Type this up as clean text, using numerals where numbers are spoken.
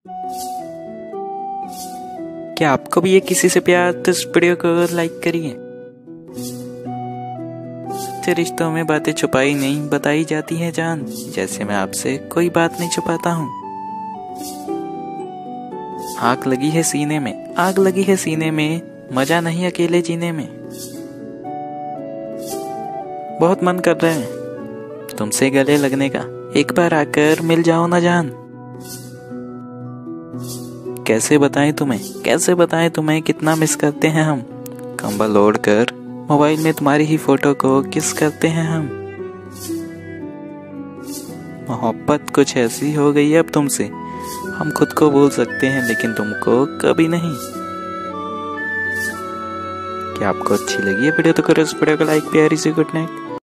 क्या आपको भी ये किसी से प्यार तो इस वीडियो को लाइक करिए। सच्चे रिश्तों में बातें छुपाई नहीं बताई जाती हैं जान, जैसे मैं आपसे कोई बात नहीं छुपाता हूँ। आग लगी है सीने में, आग लगी है सीने में, मजा नहीं अकेले जीने में। बहुत मन कर रहा है तुमसे गले लगने का, एक बार आकर मिल जाओ ना जान। कैसे बताएं तुम्हें कितना मिस करते हैं हम। कंबल ओढ़कर मोबाइल में तुम्हारी ही फोटो को किस करते हैं हम। मोहब्बत कुछ ऐसी हो गई है अब तुमसे, हम खुद को भूल सकते हैं लेकिन तुमको कभी नहीं। क्या आपको अच्छी लगी है वीडियो तो करो इस वीडियो को लाइक। प्यारी सी गुड नाइट।